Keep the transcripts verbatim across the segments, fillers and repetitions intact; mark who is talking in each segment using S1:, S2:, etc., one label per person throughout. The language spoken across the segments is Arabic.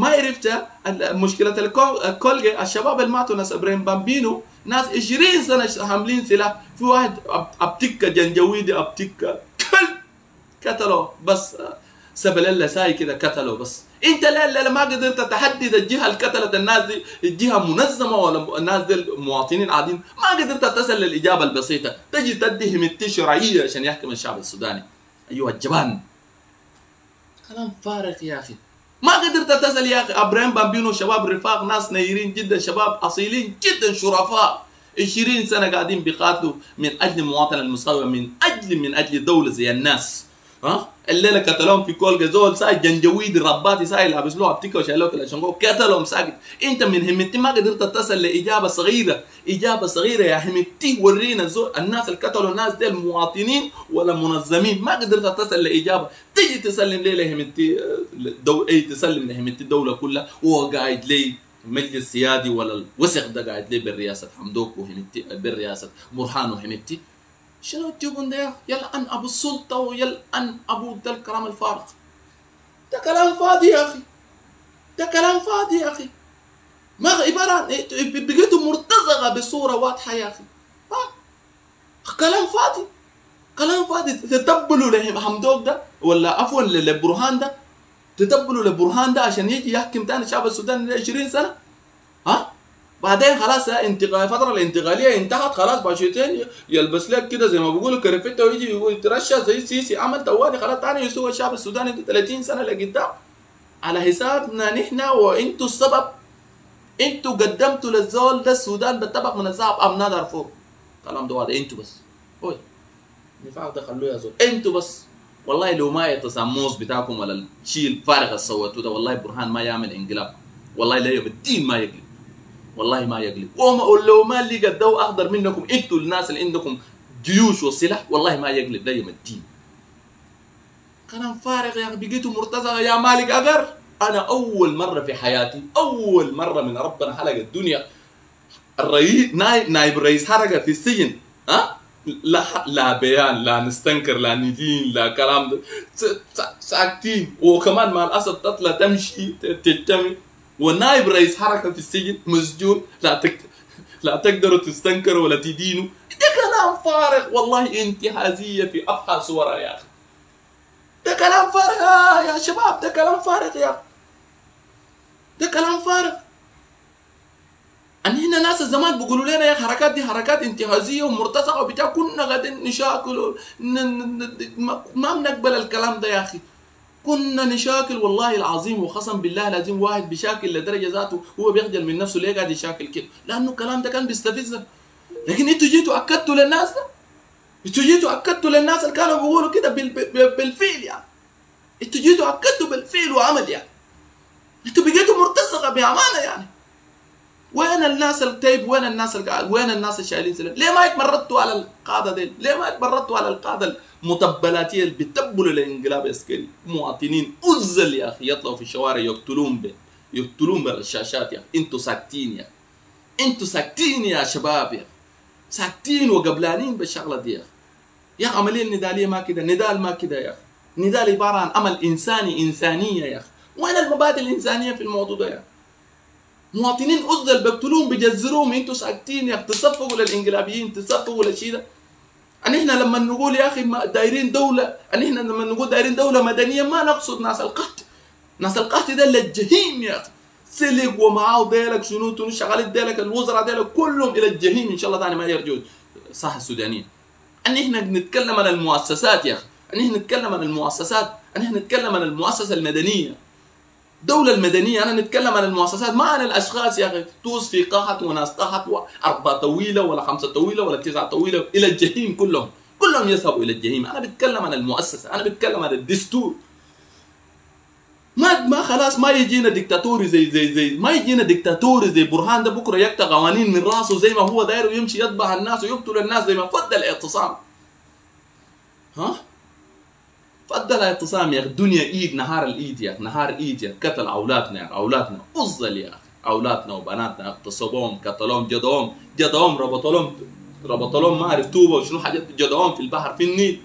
S1: ما عرفت مشكله الكولجي الشباب اللي ماتوا ناس ابراهيم بامبينو ناس عشرين سنه حاملين سلاح، في واحد ابتكه جنجويدي ابتكه قتلوا بس سبل الله ساي كده قتلوا بس. انت لا لا ما قدرت تحدد الجهه اللي قتلت الناس دي الجهه منظمه ولا الناس دي المواطنين عاديين، ما قدرت تصل للاجابه البسيطه، تجي تدي همتي شرعيه عشان يحكم الشعب السوداني. ايها الجبان كلام فارغ يا اخي. ما قدرت تصل يا اخي. ابراهيم بامبينو شباب رفاق ناس نيرين جدا، شباب اصيلين جدا شرفاء، عشرين سنه قاعدين بيقاتلوا من اجل المواطن المساوي، من اجل من اجل دوله زي الناس. ها الليله قتلوهم في كولجا، زول ساي جنجويد رباطي ساي لابس له ابتكه وشالوه كلاشنكو قتلهم ساكت. انت من همتي ما قدرت تصل لاجابه صغيره، اجابه صغيره يا همتي ورينا زول الناس اللي قتلوا الناس دي المواطنين ولا منظمين، ما قدرت تصل لاجابه. تيجي تسلم لي لهمتي دو... اي تسلم لهمتي الدوله كلها وهو قاعد لي مجلس سيادي ولا الوسخ ده قاعد لي بالرئاسه حمدوك وهمتي بالرئاسه برهان وهمتي. شنو تجيبون ده يا اخي؟ يلعن ابو السلطه ويلعن ابو ده الكلام الفارغ. ده كلام فاضي يا اخي. ده كلام فاضي يا اخي. ما عباره عن بقيتوا مرتزقه بصوره واضحه يا اخي. ها كلام فاضي. كلام فاضي. تتبلوا لحمدوك ده ولا عفوا لبرهان ده، تتبلوا لبرهان ده عشان يجي يحكم تاني الشعب السوداني عشرين سنه. ها؟ بعدين خلاص انتقال الفتره الانتقاليه انتهت خلاص، باشوتين يلبس لك كده زي ما بيقولوا كرفته ويجي يترشى زي السيسي عمل توالي خلاص ثاني يسوق الشعب السوداني ثلاثين سنه لقدام على حسابنا نحن، وانتوا السبب. انتوا قدمتوا للزول ده السودان بالطبق من الذهب ام نادر فوق. كلام ده واضح. انتوا بس اوي النفاق ده خلوه يا زول، انتوا بس. والله لو ما يتصموس بتاعكم ولا الشيء الفارغ اللي سويتوه ده، والله برهان ما يعمل انقلاب، والله لا يوم الدين ما يقلب، والله ما يقلب. ولو ما لقى الضوء اخضر منكم انتوا الناس اللي عندكم جيوش وسلاح، والله ما يقلب ده يوم الدين. كلام فارغ يا اخي. بقيتوا مرتزقه يا مالك اقر. انا اول مره في حياتي، اول مره من ربنا خلق الدنيا الرئيس نايب نايب رئيس حركه في السجن. ها لا لا بيان لا نستنكر لا ندين لا كلام ده، ساكتين. وكمان مع الاسف تطلع تمشي تجتمع والنائب رئيس حركه في السجن مسجون، لا تك... لا تقدروا تستنكروا ولا تدينوا. ده كلام فارغ والله، انتهازيه في ابحى صورها يا اخي. ده كلام فارغ يا شباب، ده كلام فارغ يا اخي. ده كلام فارغ. ان هنا ناس الزمان بيقولوا لنا يا حركات دي حركات انتهازيه ومرتزقه وبتاع، كنا قاعدين نشاكل ن... ن... ما بنقبل الكلام ده يا اخي. كنا نشاكل والله العظيم، وقسم بالله العظيم واحد بيشاكل لدرجه ذاته هو بيخجل من نفسه ليه قاعد يشاكل كده، لانه الكلام ده كان بيستفزنا. لكن انتوا جيتوا اكدتوا للناس ده، انتوا جيتوا اكدتوا للناس اللي كانوا بيقولوا كده بالفعل يعني. انتوا جيتوا اكدتوا بالفعل وعمل يعني. انتوا بقيتوا مرتزقه بامانه يعني. وين الناس الطيب؟ وين الناس القاعد؟ وين الناس الشايلين سلاح؟ ليه ما اتمردتوا على القاده دي؟ ليه ما اتمردتوا على القاده المتبلاتيه اللي بيتبلوا الانقلاب العسكري؟ مواطنين أزل يا اخي يطلعوا في الشوارع يقتلون به يقتلون بالشاشات يا اخي. انتوا ساكتين يا اخي. انتوا ساكتين يا شباب يا اخي. ساكتين وقبلانين بالشغله دي يا اخي. يا اخي عمليه النداليه ما كده، نضال ما كده يا اخي. نضال عباره عن عمل انساني، انسانيه يا اخي. وين المبادئ الانسانيه في الموضوع ده يا اخي؟ مواطنين أزل بيقتلوهم بيجزروهم، انتوا ساكتين يا اخي. تصفقوا للانقلابيين، تصفقوا للشيء ده. ان احنا لما نقول يا اخي دايرين دوله، ان احنا لما نقول دايرين دوله مدنيه ما نقصد ناس القحط. ناس القحط ده للجحيم يا اخي. سلك ومعاه ديلك شنو تنو شغالين ديلك الوزراء ديلك كلهم الى الجحيم ان شاء الله ثاني ما يرجعوا الساحه السودانيه. ان احنا نتكلم عن المؤسسات يا اخي، ان احنا نتكلم عن المؤسسات، ان احنا نتكلم عن المؤسسه المدنيه. الدولة المدنية أنا نتكلم عن المؤسسات ما عن الأشخاص يا أخي. توس في قحط وناس قحط وأربعة طويلة ولا خمسة طويلة ولا تسعة طويلة إلى الجحيم، كلهم كلهم يذهبوا إلى الجحيم. أنا بتكلم عن المؤسسة، أنا بتكلم عن الدستور. ما ما خلاص ما يجينا ديكتاتوري زي زي زي ما يجينا ديكتاتوري زي برهان ده بكرة يقطع قوانين من راسه زي ما هو داير ويمشي يذبح الناس ويقتل الناس زي ما فضل الاعتصام. ها؟ فضل اعتصام يا اخي. الدنيا ايد، نهار الايد يا اخي، نهار ايد يا اخي. قتل اولادنا يا اخي، اولادنا افضل يا اخي، اولادنا وبناتنا اغتصبوهم، قتلوهم، جدوهم جدوهم ربطوا لهم ربطوا لهم ما اعرف توبه وشنو حاجات، جدوهم في البحر في النيل.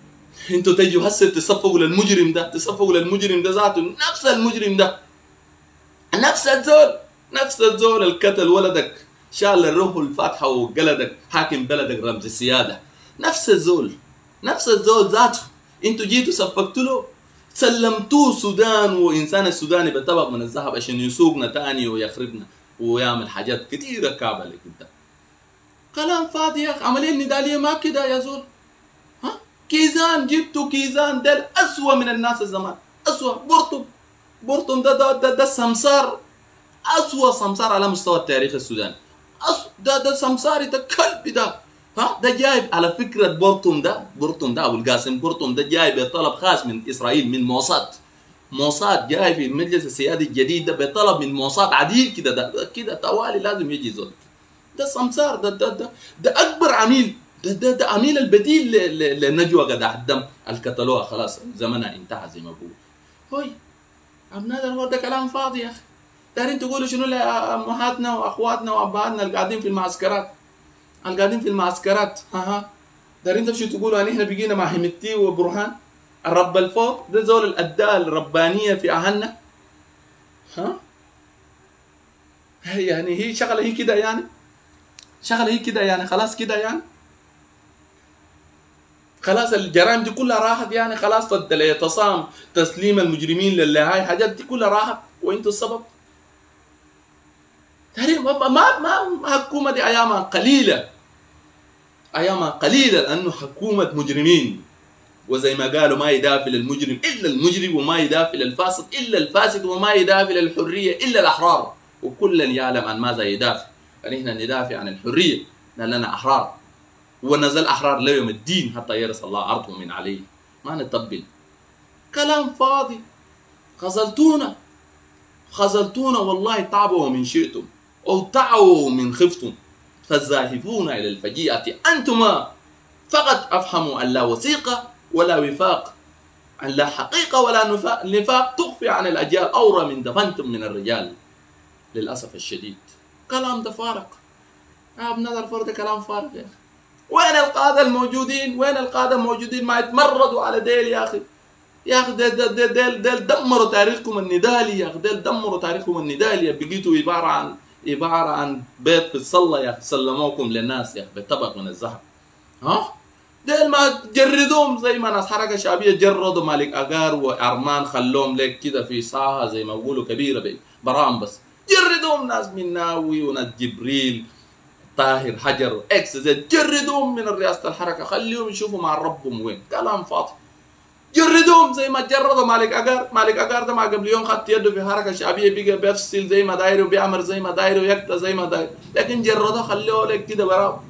S1: انتوا تجوا هسه تصفقوا للمجرم ده، تصفقوا للمجرم ده ذاته، نفس المجرم ده نفس الزول نفس الزول القتل ولدك، شال الروح الفاتحه وقلدك حاكم بلدك رمز السياده، نفس الزول نفس الزول ذاته انتوا جيتوا سفكتوا له، سلمتوه السودان وانسان السوداني بطبق من الذهب عشان يسوقنا تاني ويخربنا ويعمل حاجات كثيره كعبه لك انت. كلام فاضي يا اخي. عمليه النضاليه ما كده يا زول. ها كيزان جبتوا كيزان ده الاسوء من الناس الزمان، اسوء. بورتم بورتم ده ده ده, ده السمسار، اسوء سمسار على مستوى التاريخ السوداني. أسوأ ده ده سمساري ده كلب ده. ها ده جايب على فكره بورتم ده بورتم ده ابو القاسم بورتم ده جايب بطلب خاص من اسرائيل، من موساد. موساد جاي في المجلس السيادي الجديد ده بطلب من موساد عديل كده، ده كده توالي لازم يجي زول. ده سمسار ده ده ده, ده اكبر عميل، ده ده, ده عميل البديل للنجوى قدح الدم الكتلوها خلاص زمنها انتهى زي ما بقول. هوي ابناء الهور ده كلام فاضي يا اخي. دارين تقولوا شنو لامهاتنا واخواتنا وابهاتنا اللي قاعدين في المعسكرات، اللي قاعدين في المعسكرات. ها ها دارين تمشوا تقولوا ان احنا بقينا مع حميدتي وبرهان الرب الفوق ده زول الاداء الربانيه في اهلنا. ها يعني هي شغله هي كده يعني، شغله هي كده يعني، خلاص كده يعني، خلاص الجرائم دي كلها راحت يعني، خلاص فضل اعتصام تسليم المجرمين لله، هاي حاجات دي كلها راحت وانتوا السبب. ما ما ما حكومه دي ايامها قليله، ايامها قليله لانه حكومه مجرمين، وزي ما قالوا ما يدافع للمجرم الا المجرم، وما يدافع للفاسد الا الفاسد، وما يدافع للحريه الا الاحرار، وكلا يعلم عن ماذا يدافع. فنحن ندافع عن الحريه لاننا احرار، ونزل احرار ليوم الدين حتى يرث الله ارضه من عليه. ما نطبل كلام فاضي. خذلتونا خذلتونا والله، تعبوا من شئتم او تعوا من خفتم، فالزاهفون الى الفجيئه انتما فقط افهموا ان لا وثيقه ولا وفاق، ان لا حقيقه ولا نفاق تخفي عن الاجيال اورى من دفنتم من الرجال. للاسف الشديد كلام ده فارغ. ابناء الفرد ده كلام فارغ يا اخي. وين القاده الموجودين؟ وين القاده الموجودين؟ ما يتمردوا على ديل يا اخي. يا اخي ديل ديل ديل, ديل دمروا تاريخكم النضالي يا اخي، ديل دمروا تاريخكم النضالي، بقيتوا عباره عن عباره عن بيت في الصله يا اخي، سلموكم للناس يا اخي بطبق من الذهب. ها؟ ديل ما جردوهم زي ما ناس حركه شعبيه جردوا مالك اغار وارمان، خلوهم لك كده في ساحه زي ما بيقولوا كبيره برام، بس جردوهم ناس مناوي وناس جبريل طاهر حجر اكس زد، جردوهم من رئاسه الحركه، خليهم يشوفوا مع ربهم وين. كلام فاضي. جردوهم زي ما جردوا مالك اغار. مالك اغار ده ما قبل يوم خدت يده في حركه شعبيه، بقى بيفصل زي ما داير وبيعمر زي ما داير ويقطع زي ما داير، لكن جردوه خلوه لك كده براو،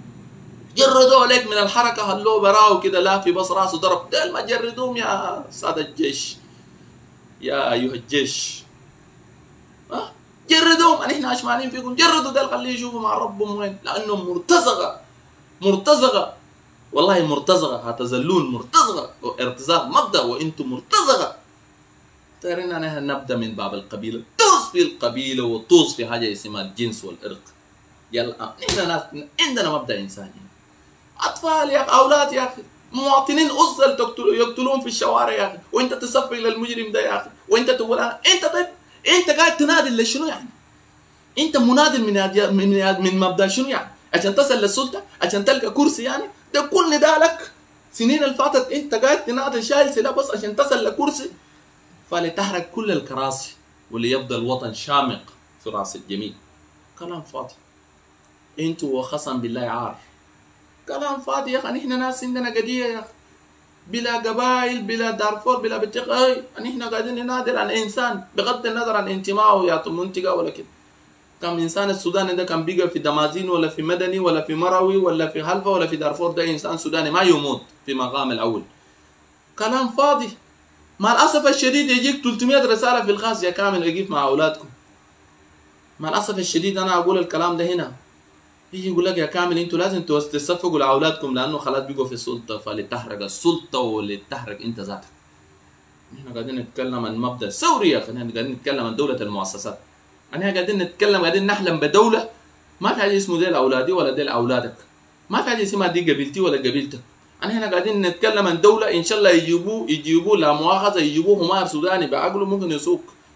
S1: جردوه لك من الحركه خلوه براو كده، لا في بس راسه ضرب. ده ما جردوهم يا ساده الجيش، يا ايها الجيش. ها جردوهم، احنا عشمانين فيكم، جردوا ده خليه يشوفوا مع ربهم وين، لانهم مرتزقه مرتزقه والله مرتزقه، هتزلون مرتزقه، ارتزاق مبدا وانتم مرتزقه. ترينا نحن نبدا من باب القبيله، طوز في القبيله وطوز في حاجه اسمها الجنس والارق. يلا نحن ناس عندنا مبدا انساني. اطفال يا اخي، اولاد يا اخي، مواطنين أزل يقتلون في الشوارع يا اخي، وانت تصفق للمجرم ده يا اخي، وانت تقول انا انت طيب انت قاعد تنادل لشنو يعني؟ انت منادل من من من مبدا شنو يعني؟ عشان تصل للسلطه؟ عشان تلقى كرسي يعني؟ ده كل ندالك سنين اللي فاتت انت قاعد تنادل شايل سلاح بس عشان تصل لكرسي. فلتحرق كل الكراسي وليبدا الوطن شامق في راس الجميع. كلام فاضي. انتوا وقسم بالله عار. كلام فاضي يا اخي. نحن ناس عندنا قضيه يا اخي، بلا قبائل بلا دارفور بلا بتقاي، نحن قاعدين ننادل عن انسان بغض النظر عن انتمائه يا منطقه ولا كده. كم انسان السوداني ده كان بيقى في دمازين ولا في مدني ولا في مروي ولا في حلفا ولا في دارفور، ده انسان سوداني ما يموت في مقام الاول. كلام فاضي. مع الاسف الشديد يجيك ثلاثمئة رساله في الخاص يا كامل يجيك مع اولادكم. مع الاسف الشديد انا اقول الكلام ده هنا، يجي يقول لك يا كامل انتوا لازم تصفقوا لاولادكم لانه خلاص بيقوا في السلطه، فلتحرق السلطه ولتحرق انت ذاتك. احنا قاعدين نتكلم عن مبدا ثوري يا اخي، احنا قاعدين نتكلم عن دوله المؤسسات. احنا قاعدين نتكلم قاعدين نحلم بدوله ما في حاجه اسمه ديل اولادي ولا ديل اولادك، ما في حاجه اسمها دي قبيلتي ولا قبيلتك. احنا قاعدين نتكلم عن دوله ان شاء الله يجيبوه يجيبوه لا مؤاخذه يجيبوه همار سوداني بعقله ممكن يسوق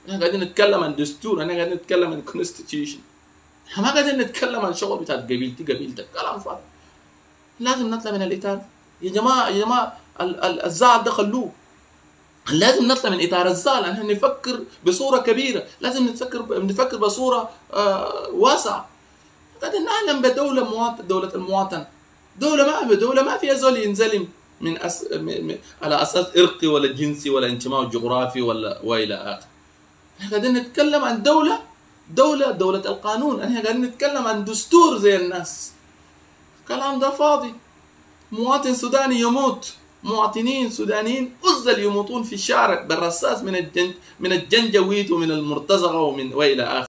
S1: احنا قاعدين نتكلم عن دستور، احنا قاعدين نتكلم عن كونستيتيوشن، احنا ما قاعدين نتكلم عن شغل بتاع قبيلتي قبيلتك، كلام فاضي. لازم نطلع من الاطار يا جماعه. يا جماعه الزعل ده خلوه، لازم نطلع من اطار الزعل. احنا نفكر بصوره كبيره، لازم نفكر نفكر بصوره آه واسعه. قاعدين نعلم بدوله مواطن، دوله المواطن، دوله ما دوله ما فيها زول ينزلم من أس... م... م... على اساس ارقي ولا جنسي ولا انتماء جغرافي ولا والى اخره. احنا قاعدين نتكلم عن دوله دوله دوله القانون، احنا قاعدين نتكلم عن دستور زي الناس. الكلام ده فاضي. مواطن سوداني يموت، مواطنين سودانيين أزل يموتون في الشارع بالرصاص من الجن من الجنجويد ومن المرتزقه ومن والى اخره.